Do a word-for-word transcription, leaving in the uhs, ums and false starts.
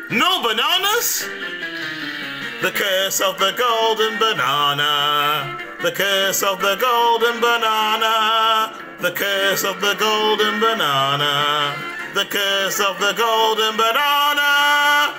No bananas? The curse of the golden banana. The curse of the golden banana. The curse of the golden banana. The curse of the golden banana.